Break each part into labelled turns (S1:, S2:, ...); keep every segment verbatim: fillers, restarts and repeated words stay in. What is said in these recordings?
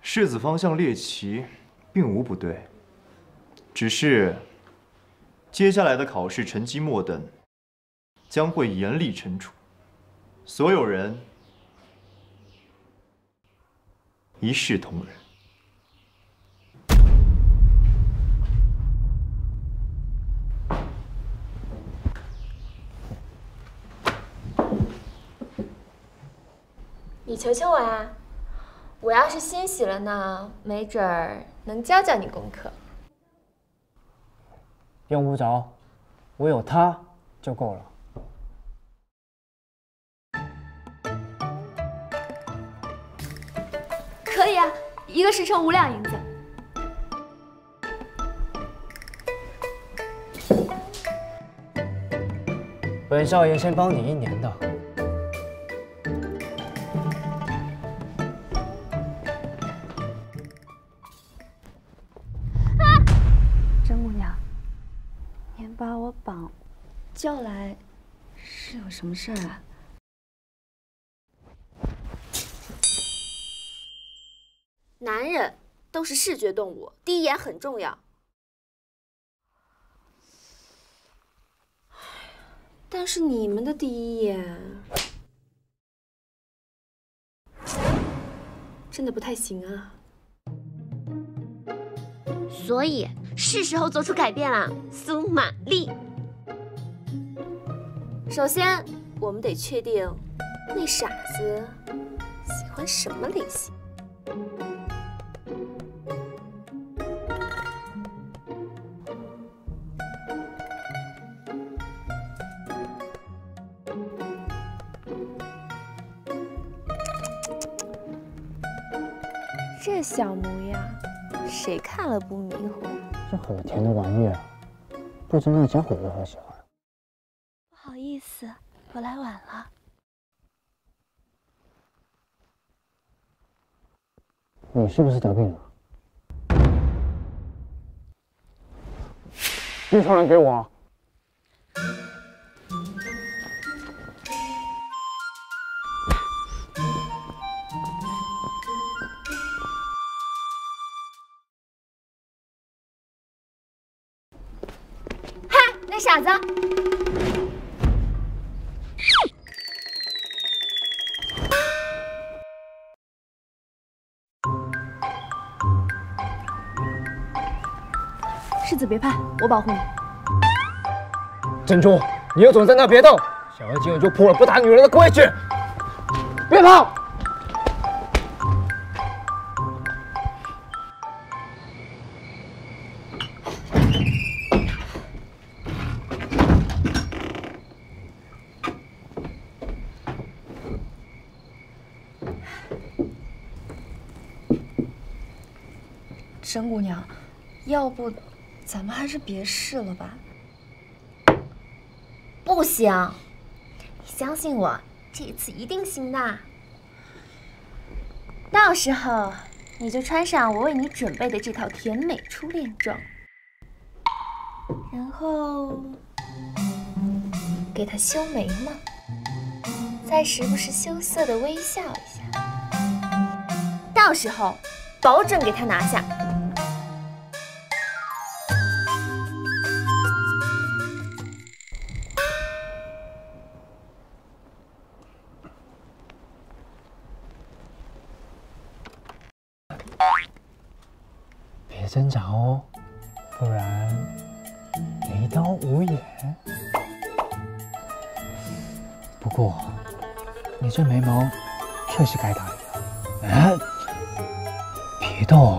S1: 世子方向猎奇，并无不对，只是接下来的考试成绩末等，将会严厉惩处，所有人一视同仁。
S2: 你求求我呀！我要是欣喜了呢，没准儿能教教你功课。
S3: 用不着，我有他就够了。
S2: 可以啊，一个时辰五两银子。
S3: 本少爷先帮你一年的。
S4: 把我绑叫来，是有什么事儿啊？
S2: 男人都是视觉动物，第一眼很重要。但是你们的第一眼真的不太行啊。
S5: 所以是时候做出改变了，苏玛丽。
S2: 首先，我们得确定那傻子喜欢什么类型。这小模样，谁看了不迷糊？
S3: 这好甜的玩意儿，不知那家伙有多喜欢。
S4: 不好意思，我来晚了。
S3: 你是不是得病了？别传染给我！
S2: 那傻子，
S4: 世子别怕，我保护你。
S3: 珍珠，你有种在那别动！小儿今日就破了不打女人的规矩，别跑！
S4: 甄姑娘，要不咱们还是别试了吧？
S2: 不行，你相信我，这次一定行的。到时候你就穿上我为你准备的这套甜美初恋装，然后给他修眉毛，再时不时羞涩的微笑一下，到时候保准给他拿下。
S3: 别挣扎哦，不然眉刀无眼。不过，你这眉毛确实该打理了。哎，别动。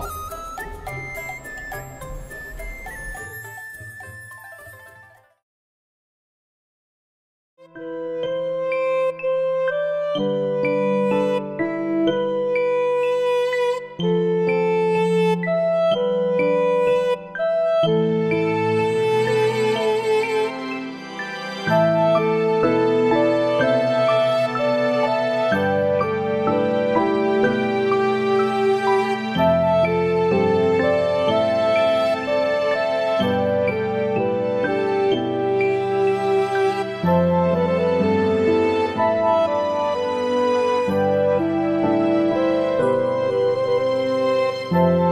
S2: 了。